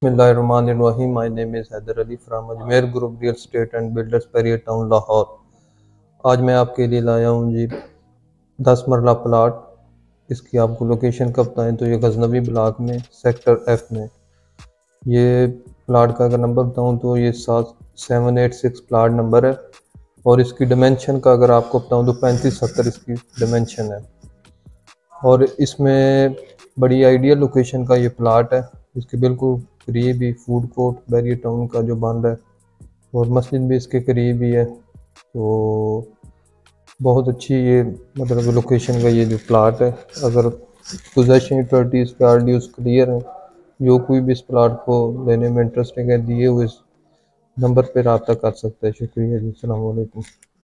बिस्मिल्लाहिर्रहमानिर्रहीम। My name is Haider Ali from Ajmer group real estate and builders Bahria town Lahore. आज मैं आपके लिए लाया हूँ जी 10 मरला प्लाट। इसकी आपको लोकेशन कब बताएं तो ये गजनवी ब्लॉक में सेक्टर F में ये प्लाट का अगर नंबर बताऊँ तो ये 786 प्लाट नंबर है। और इसकी डिमेंशन का अगर आपको बताऊँ तो 35-70 इसकी डिमेंशन है। और इसमें बड़ी आइडियल लोकेशन का ये प्लाट है। इसके बिल्कुल करीब ही फूड कोर्ट बैरियर टाउन का जो बन रहा है और मस्जिद भी इसके करीब ही है। तो बहुत अच्छी ये मतलब लोकेशन का ये जो प्लाट है, अगर पोजेशन प्रॉपर्टीज के आरडीओस क्लियर हैं, जो कोई भी इस प्लाट को लेने में इंटरेस्टेड है दिए हुए इस नंबर पर रब्ता कर सकता है। शुक्रिया जी, अस्सलाम वालेकुम।